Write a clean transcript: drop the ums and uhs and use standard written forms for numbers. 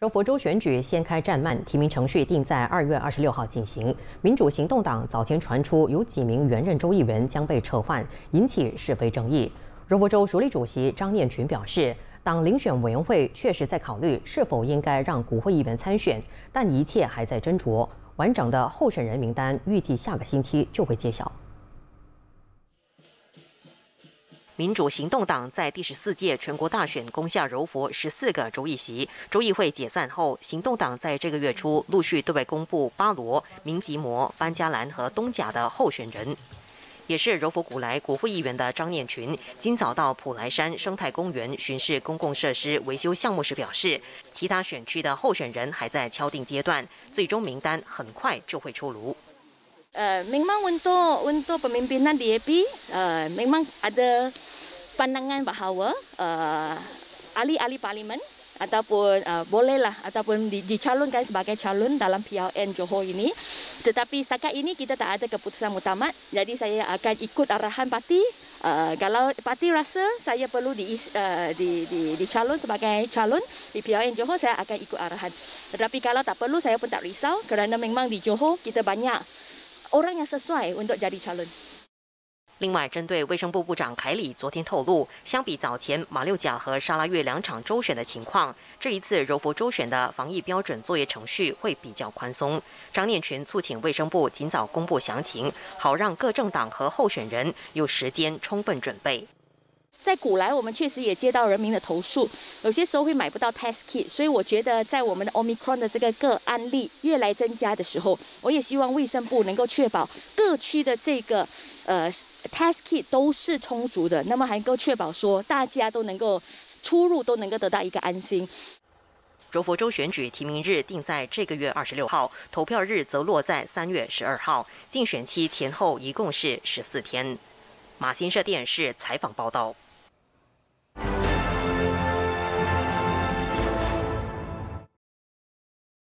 柔佛州选举先开战慢，提名程序定在2月26号进行。民主行动党早前传出有几名原任州议员将被撤换，引起是非争议。柔佛州署理主席张念群表示，党遴选委员会确实在考虑是否应该让国会议员参选，但一切还在斟酌。完整的候选人名单预计下个星期就会揭晓。 民主行动党在第14届全国大选攻下柔佛14个州议席。州议会解散后，行动党在这个月初陆续对外公布巴罗、明吉摩、班加兰和东甲的候选人。也是柔佛古来国会议员的张念群，今早到普莱山生态公园巡视公共设施维修项目时表示，其他选区的候选人还在敲定阶段，最终名单很快就会出炉。 Memang untuk pemimpinan DAP memang ada pandangan bahawa ahli-ahli parlimen ataupun bolehlah ataupun dicalonkan sebagai calon dalam PRN Johor ini. Tetapi setakat ini kita tak ada keputusan muktamad. Jadi saya akan ikut arahan parti. Kalau parti rasa saya perlu dicalon sebagai calon di PRN Johor, saya akan ikut arahan. Tetapi kalau tak perlu, saya pun tak risau kerana memang di Johor kita banyak orang yang sesuai untuk jadi calon。 另外，针对卫生部部长凯里昨天透露，相比早前马六甲和沙拉越2场州选的情况，这一次柔佛州选的防疫标准作业程序会比较宽松。张念群促请卫生部尽早公布详情，好让各政党和候选人有时间充分准备。 在古来，我们确实也接到人民的投诉，有些时候会买不到 test kit， 所以我觉得在我们的 Omicron 的这个案例越来增加的时候，我也希望卫生部能够确保各区的这个test kit 都是充足的，那么还能够确保说大家都能够出入都能够得到一个安心。 柔佛州选举提名日定在这个月26号，投票日则落在3月12号，竞选期前后一共是14天。马新社电视采访报道。